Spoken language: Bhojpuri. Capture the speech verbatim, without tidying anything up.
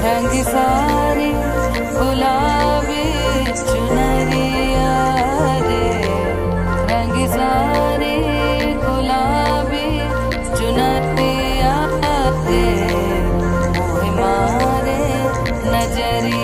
रंग सारी गुलाबी चुनरिया रे, रंग सारी गुलाबी चुनरिया रे, मोहे मारे नजरिया।